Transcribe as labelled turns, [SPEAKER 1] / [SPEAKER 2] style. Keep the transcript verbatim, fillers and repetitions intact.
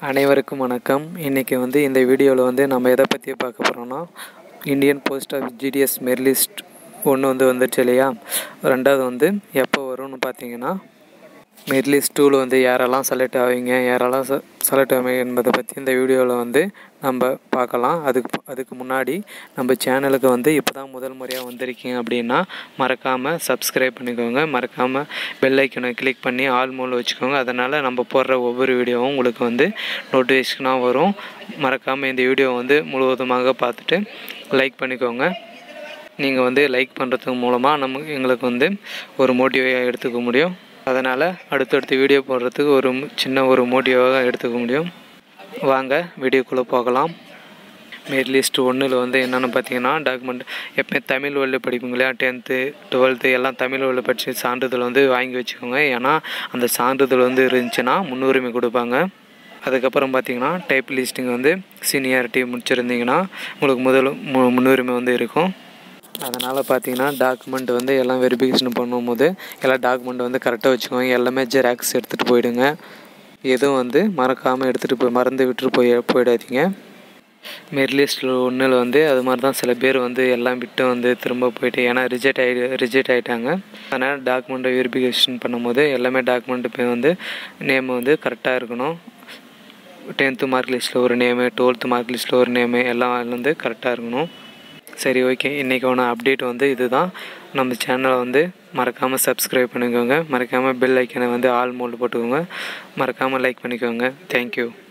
[SPEAKER 1] அனைவருக்கும் வணக்கம். இன்றைக்கி வந்து இந்த வீடியோவில் வந்து நம்ம எதை பற்றி பார்க்க போகிறோம்னா, Indian post office GDS merit list ஒன்று வந்து வந்துடுச்சு இல்லையா. ரெண்டாவது வந்து எப்போ வரும்னு பார்த்தீங்கன்னா, மெரிட் லிஸ்ட் டூவில் வந்து யாரெல்லாம் செலக்ட் ஆவீங்க, யாரெல்லாம் செ செலக்ட் ஆவீங்க என்பதை பற்றி இந்த வீடியோவில் வந்து நம்ம பார்க்கலாம். அதுக்கு அதுக்கு முன்னாடி நம்ம சேனலுக்கு வந்து இப்போ தான் முதல் முறையாக வந்திருக்கீங்க அப்படின்னா மறக்காமல் சப்ஸ்கிரைப் பண்ணிக்கோங்க. மறக்காமல் பெல் ஐக்கனை கிளிக் பண்ணி ஆல் மோடில் வச்சுக்கோங்க. அதனால் நம்ம போடுற ஒவ்வொரு வீடியோவும் உங்களுக்கு வந்து நோட்டிஃபிகேஷனாக வரும். மறக்காமல் இந்த வீடியோ வந்து முழுவதுமாக பார்த்துட்டு லைக் பண்ணிக்கோங்க. நீங்கள் வந்து லைக் பண்ணுறதுக்கு மூலமாக நம்ம எங்களுக்கு வந்து ஒரு மோட்டிவாக எடுத்துக்க முடியும். அதனால் அடுத்தடுத்த வீடியோ போடுறதுக்கு ஒரு சின்ன ஒரு மோட்டிவாக எடுத்துக்க முடியும். வாங்க வீடியோக்குள்ளே போகலாம். மெரிட் லிஸ்ட் ஒன்றில் வந்து என்னென்னு பார்த்தீங்கன்னா, டாக்குமெண்ட் எப்போயுமே தமிழ் வழியில் படிப்பீங்க இல்லையா. டென்த்து டுவெல்த்து எல்லாம் தமிழ் வழியில் படித்து சான்றிதழ் வந்து வாங்கி வச்சுக்கோங்க. ஏன்னா அந்த சான்றிதழ் வந்து இருந்துச்சுன்னா முன்னுரிமை கொடுப்பாங்க. அதுக்கப்புறம் பார்த்தீங்கன்னா, டைப் லிஸ்டிங் வந்து சீனியாரிட்டி முடிச்சிருந்தீங்கன்னா உங்களுக்கு முதல் மு முன்னுரிமை வந்து இருக்கும். அதனால் பார்த்தீங்கன்னா, டாக்குமெண்ட் வந்து எல்லாம் வெரிஃபிகேஷன் பண்ணும்போது எல்லா டாக்குமெண்ட் வந்து கரெக்டாக வச்சுக்கோங்க. எல்லாமே ஜெராக்ஸ் எடுத்துகிட்டு போயிடுங்க. எதுவும் வந்து மறக்காமல் எடுத்துகிட்டு போய் மறந்து விட்டுட்டு போய் போயிடாதீங்க. மெரிட் லிஸ்ட்டில் ஒன்றில் வந்து அது மாதிரி தான் சில பேர் வந்து எல்லாம் விட்டு வந்து திரும்ப போயிட்டு ஏன்னா ரிஜெக்ட் ஆகி ரிஜெக்ட் ஆகிட்டாங்க. அதனால் டாக்குமெண்ட்டை வெரிஃபிகேஷன் பண்ணும்போது எல்லாமே டாக்குமெண்ட்டு போய் வந்து நேம் வந்து கரெக்டாக இருக்கணும். டென்த்து மார்க் லிஸ்ட்டில் ஒரு நேமு, டுவெல்த்து மார்க் லிஸ்ட்டில் ஒரு நேமு எல்லாம் வந்து கரெக்டாக இருக்கணும். சரி, ஓகே. இன்றைக்கான அப்டேட் வந்து இது தான். நம்ம சேனலை வந்து மறக்காமல் சப்ஸ்கிரைப் பண்ணிக்கோங்க. மறக்காமல் பெல் ஐக்கனை வந்து ஆல் மோடில் போட்டுக்கோங்க. மறக்காமல் லைக் பண்ணிக்கோங்க. தேங்க்யூ.